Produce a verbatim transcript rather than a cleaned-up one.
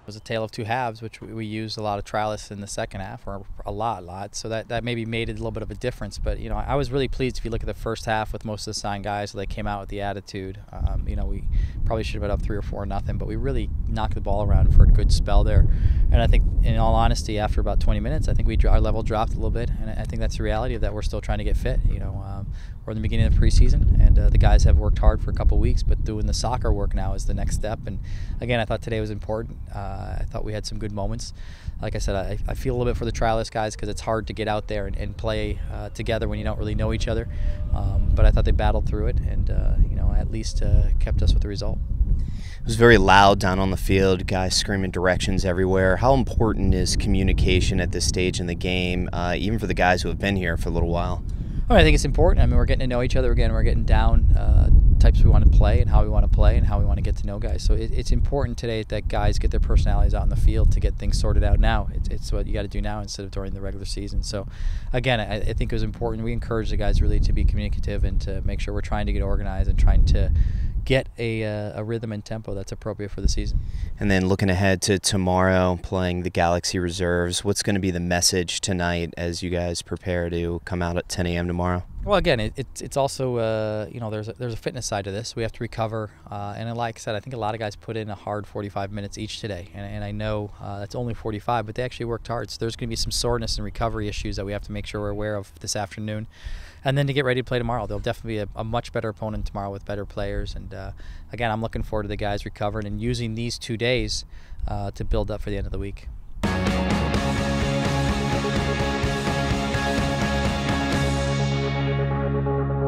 was a tale of two halves, which we, we used a lot of trialists in the second half, or a lot, lot. So that, that maybe made it a little bit of a difference. But, you know, I was really pleased if you look at the first half with most of the signed guys, so they came out with the attitude. Um, you know, we probably should have been up three or four nothing, but we really knocked the ball around for a good spell there. And I think, in all honesty, after about twenty minutes, I think we our level dropped a little bit, and I think that's the reality of that. We're still trying to get fit. You know, um, we're in the beginning of preseason, and uh, the guys have worked hard for a couple of weeks, but doing the soccer work now is the next step. And again, I thought today was important. Uh, I thought we had some good moments. Like I said, I, I feel a little bit for the trialist guys because it's hard to get out there and, and play uh, together when you don't really know each other. Um, but I thought they battled through it, and uh, you know, at least uh, kept us with the result. It was very loud down on the field, guys screaming directions everywhere. How important is communication at this stage in the game, uh, even for the guys who have been here for a little while? Well, I think it's important. I mean, we're getting to know each other again. We're getting down uh, types we want to play and how we want to play and how we want to get to know guys. So it, it's important today that guys get their personalities out in the field to get things sorted out now. It's, it's what you got to do now instead of during the regular season. So again, I, I think it was important. We encourage the guys really to be communicative and to make sure we're trying to get organized and trying to get a, uh, a rhythm and tempo that's appropriate for the season. And then looking ahead to tomorrow, playing the Galaxy Reserves, what's going to be the message tonight as you guys prepare to come out at ten A M tomorrow? Well, again, it, it, it's also, uh, you know, there's a, there's a fitness side to this. We have to recover. Uh, and like I said, I think a lot of guys put in a hard forty-five minutes each today. And, and I know uh, that's only forty-five, but they actually worked hard. So there's going to be some soreness and recovery issues that we have to make sure we're aware of this afternoon. And then to get ready to play tomorrow. They'll definitely be a, a much better opponent tomorrow with better players. And uh, again, I'm looking forward to the guys recovering and using these two days uh, to build up for the end of the week. Thank you.